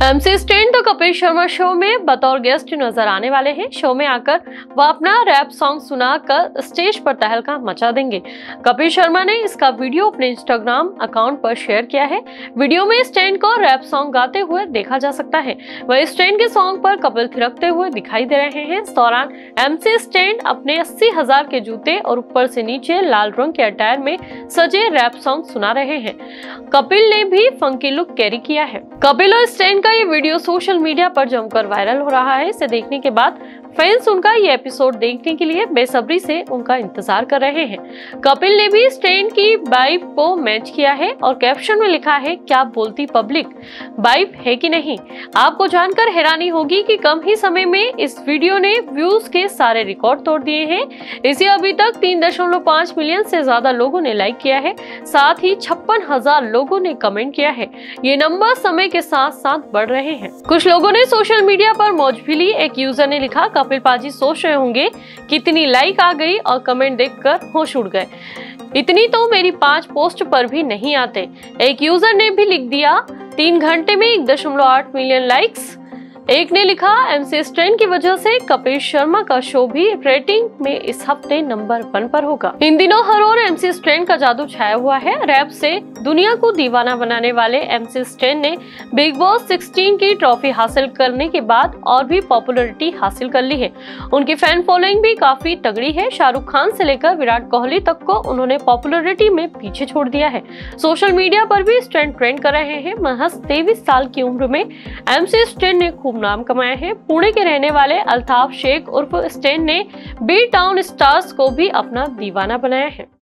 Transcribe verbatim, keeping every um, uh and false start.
MC stand तो Kapil Sharma show में बतौर गेस्ट नजर आने वाले हैं। शो में आकर वह अपना रैप सॉन्ग सुनाकर स्टेज पर तहलका मचा देंगे। कपिल शर्मा ने इसका वीडियो अपने इंस्टाग्राम अकाउंट पर शेयर किया है। वीडियो में स्टैन को रैप सॉन्ग गाते हुए देखा जा सकता है। वह स्टैन के सॉन्ग पर कपिल थिरकते हुए दिखाई दे रहे हैं। इस दौरान एमसी स्टैन अपने अस्सी हजार के जूते और ऊपर से नीचे लाल रंग के अटायर में सजे रैप सॉन्ग सुना रहे हैं। कपिल ने भी फंकी लुक कैरी किया है। कपिल और स्टैन का ये वीडियो सोशल मीडिया पर जमकर वायरल हो रहा है। इसे देखने के बाद फैंस उनका ये एपिसोड देखने के लिए बेसब्री से उनका इंतजार कर रहे हैं। कपिल ने भी स्टैन की वाइब को मैच किया है और कैप्शन में लिखा है, क्या बोलती पब्लिक, वाइब है कि नहीं। आपको जानकर हैरानी होगी कि कम ही समय में इस वीडियो ने व्यूज के सारे रिकॉर्ड तोड़ दिए हैं। इसे अभी तक तीन दशमलव पाँच मिलियन से ज्यादा लोगों ने लाइक किया है। साथ ही छप्पन हजार लोगों ने कमेंट किया है। ये नंबर समय के साथ साथ बढ़ रहे हैं। कुछ लोगों ने सोशल मीडिया पर मौज भी ली। एक यूजर ने लिखा, कपिल पाजी सोच रहे होंगे कितनी लाइक आ गई और कमेंट देखकर होश उड़ गए, इतनी तो मेरी पांच पोस्ट पर भी नहीं आते। एक यूजर ने भी लिख दिया, तीन घंटे में एक दशमलव आठ मिलियन लाइक्स। एक ने लिखा, एमसी स्टैन की वजह से कपिल शर्मा का शो भी रेटिंग में इस हफ्ते नंबर वन पर होगा। इन दिनों हर ओर एमसी स्टैन का जादू छाया हुआ है। रैप से दुनिया को दीवाना बनाने वाले एमसी स्टैन ने बिग बॉस सोलह की ट्रॉफी हासिल करने के बाद और भी पॉपुलैरिटी हासिल कर ली है। उनकी फैन फॉलोइंग भी काफी तगड़ी है। शाहरुख खान से लेकर विराट कोहली तक को उन्होंने पॉपुलैरिटी में पीछे छोड़ दिया है। सोशल मीडिया पर भी स्टैन ट्रेंड कर रहे हैं। महज तेईस साल की उम्र में एमसी स्टैन ने खूब नाम कमाया है। पुणे के रहने वाले अल्ताफ शेख उर्फ स्टैन ने बी टाउन स्टार्स को भी अपना दीवाना बनाया है।